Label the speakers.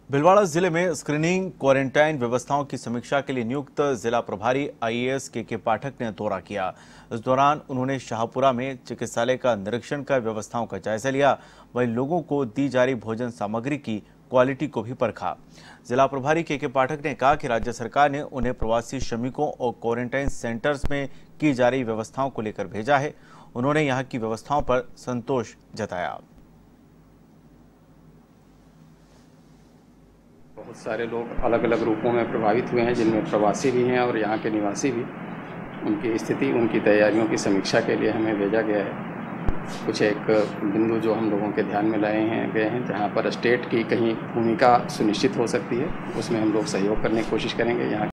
Speaker 1: भिलवाड़ा जिले में screening quarantine व्यवस्थाओं की समीक्षा के लिए नियुक्त जिला प्रभारी आईएएस के पाठक ने दौरा किया। इस दौरान उन्होंने शाहपुरा में चिकित्सालय का निरीक्षण कर व्यवस्थाओं का जायजा लिया। वहीं लोगों को दी जा रही भोजन सामग्री की क्वालिटी को भी परखा। जिला प्रभारी के पाठक ने कहा कि राज्य सरकार ने उन्हें प्रवासी श्रमिकों और क्वारंटाइन सेंटर्स में की जा रही व्यवस्थाओं को लेकर भेजा है। उन्होंने यहाँ की व्यवस्थाओं पर संतोष जताया।
Speaker 2: बहुत सारे लोग अलग अलग रूपों में प्रभावित हुए हैं, जिनमें प्रवासी भी हैं और यहाँ के निवासी भी। उनकी स्थिति, उनकी तैयारियों की समीक्षा के लिए हमें भेजा गया है। कुछ एक बिंदु जो हम लोगों के ध्यान में गए हैं जहाँ पर स्टेट की कहीं भूमिका सुनिश्चित हो सकती है, उसमें हम लोग सहयोग करने की कोशिश करेंगे। यहाँ